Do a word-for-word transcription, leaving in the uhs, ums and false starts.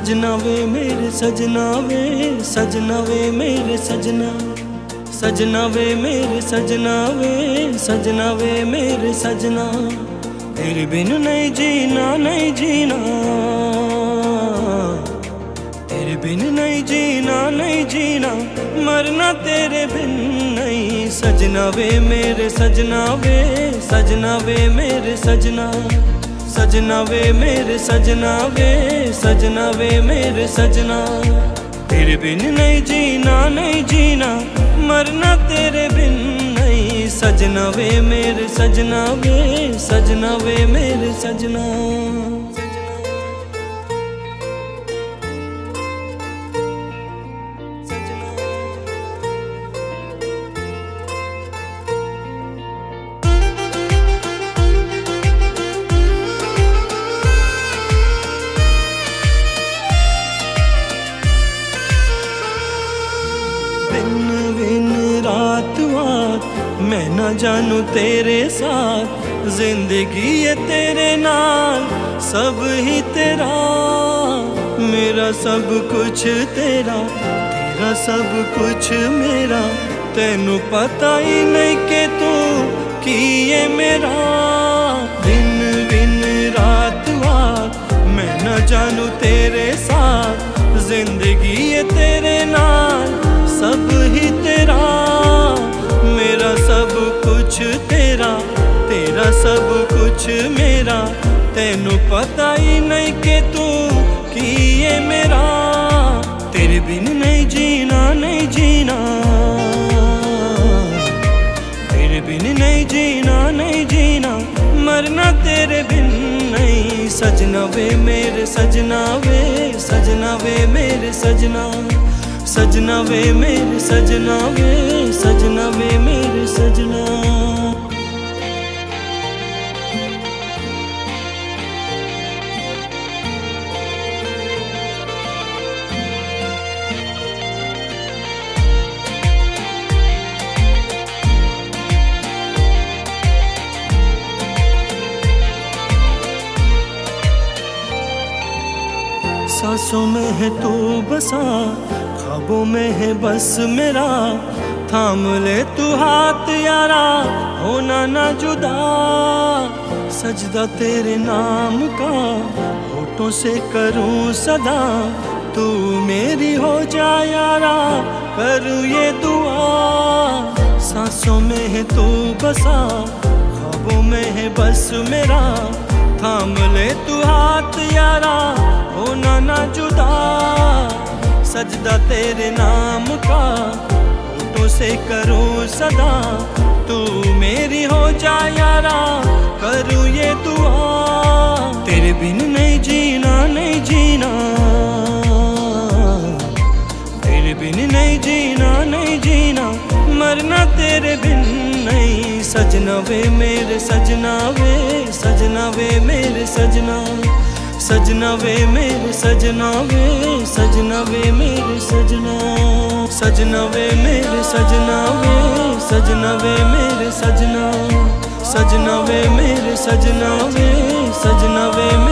सजना वे मेरे सजना वे सजना वे मेरे सजना सजना वे मेरे सजना वे सजना वे मेरे सजना तेरे बिन नहीं जीना नहीं जीना तेरे बिन नहीं जीना नहीं जीना मरना तेरे बिन नहीं सजना वे मेरे सजना वे सजना वे मेरे सजना सजना वे मेरे सजना वे सजना वे मेरे सजना तेरे बिन नहीं जीना नहीं जीना मरना तेरे बिन नहीं सजना वे मेरे सजना वे सजना वे मेरे सजना मैं ना जानू तेरे साथ जिंदगी ये तेरे नाल सब ही तेरा मेरा सब कुछ तेरा तेरा सब कुछ मेरा तेनू पता ही नहीं कि तू की ये मेरा दिन दिन रात रात मैं ना जानू तेरे साथ जिंदगी ये तेरे नाल सब ही तेरा मेरा सब कुछ तेरा तेरा सब कुछ मेरा तेनू पता ही नहीं कि तू की ये मेरा तेरे बिन नहीं जीना नहीं जीना तेरे बिन नहीं जीना नहीं जीना मरना तेरे बिन नहीं सजना वे मेरे सजना वे सजना वे मेरे सजना सजना वे मेरे सजना वे सजना वे मेरे सजना सांसों में है तू बसा ख्वाबों में है बस मेरा थाम ले तू हाथ यारा होना ना जुदा सजदा तेरे नाम का होठों से करूं सदा तू मेरी हो जा यारा करूं ये दुआ सांसों में है तू बसा ख्वाबों में है बस मेरा थाम ले तू हाथ यारा होना ना जुदा सजदा तेरे नाम का होठों से करूं सदा तू मेरी हो जा यारा करूं ये दुआ तेरे बिन नहीं जीना नहीं जीना तेरे बिन नहीं जीना नहीं जीना मरना तेरे बिन नहीं सजना वे मेरे सजना वे सजना वे मेरे सजना सजना वे मेरे सजना वे सजना वे मेरे सजना सजना वे मेरे सजना वे सजना वे मेरे सजना सजना वे मेरे सजना वे सजना वे